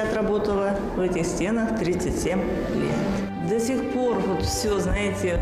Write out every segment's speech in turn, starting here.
отработала в этих стенах 37 лет. До сих пор вот все, знаете,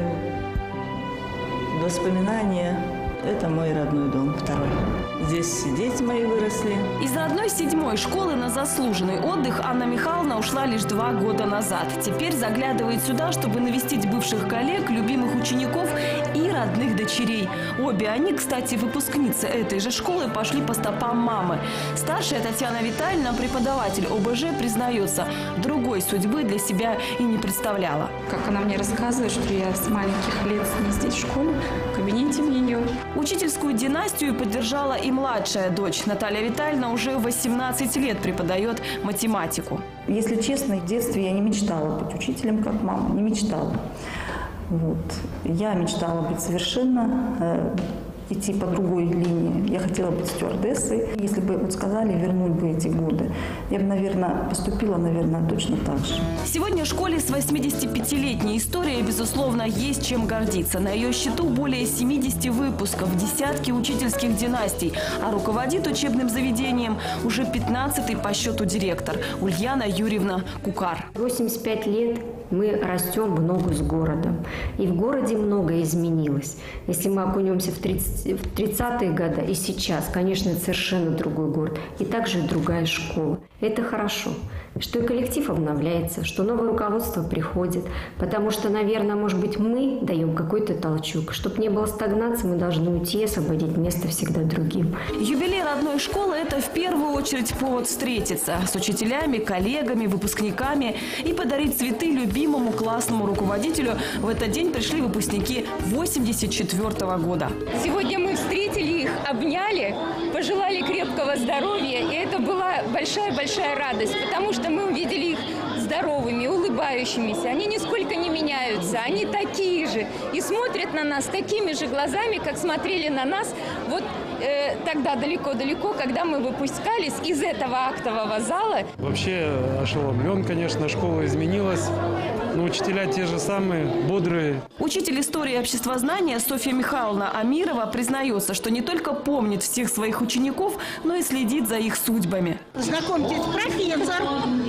воспоминания. Это мой родной дом, второй. Здесь дети мои выросли. Из родной 7-й школы на заслуженный отдых Анна Михайловна ушла лишь 2 года назад. Теперь заглядывает сюда, чтобы навестить бывших коллег, любимых учеников и родных дочерей. Обе они, кстати, выпускницы этой же школы, пошли по стопам мамы. Старшая Татьяна Витальевна, преподаватель ОБЖ, признается, другой судьбы для себя и не представляла. Как она мне рассказывает, что я с маленьких лет с ней здесь в школе, в кабинете в ее. Учительскую династию поддержала и младшая дочь. Наталья Витальевна уже 18 лет преподает математику. Если честно, в детстве я не мечтала быть учителем, как мама, не мечтала. Вот. Я мечтала быть совершенно, идти по другой линии. Я хотела быть стюардессой. Если бы вот сказали, вернуть бы эти годы, я бы, наверное, поступила, точно так же. Сегодня школе с 85-летней историей, безусловно, есть чем гордиться. На ее счету более 70 выпусков, десятки учительских династий. А руководит учебным заведением уже 15-й по счету директор Ульяна Юрьевна Кукар. 85 лет мы растем в ногу с городом. И в городе многое изменилось. Если мы окунемся в 30-е годы и сейчас, конечно, это совершенно другой город. И также другая школа. Это хорошо, что и коллектив обновляется, что новое руководство приходит. Потому что, наверное, может быть, мы даем какой-то толчок. Чтобы не было стагнации, мы должны уйти и освободить место всегда другим. Юбилей родной школы – это в первую очередь повод встретиться с учителями, коллегами, выпускниками и подарить цветы любимому классному руководителю. В этот день пришли выпускники 84-го года. Сегодня мы встретили их, обняли, пожелали крепкого здоровья. И это была большая-большая радость, потому что мы увидели их здоровыми, улыбающимися. Они нисколько не меняются, они такие же. И смотрят на нас такими же глазами, как смотрели на нас вот тогда далеко-далеко, когда мы выпускались из этого актового зала. Вообще ошеломлен, конечно, школа изменилась. Но учителя те же самые, бодрые. Учитель истории и обществознания Софья Михайловна Амирова признается, что не только помнит всех своих учеников, но и следит за их судьбами. Знакомьтесь, профессор,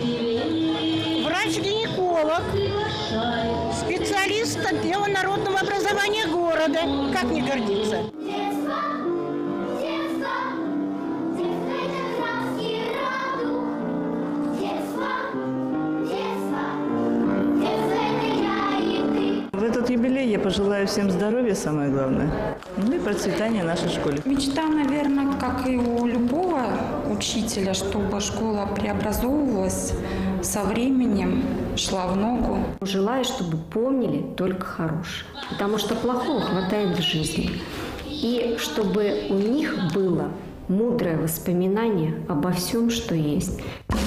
врач-гинеколог, специалист отдела народного образования города. Как не гордиться? В этот юбилей я пожелаю всем здоровья, самое главное, ну и процветания нашей школе. Мечта, наверное, как и у любого учителя, чтобы школа преобразовывалась со временем, шла в ногу. Желаю, чтобы помнили только хорошее, потому что плохого хватает в жизни. И чтобы у них было мудрое воспоминание обо всем, что есть.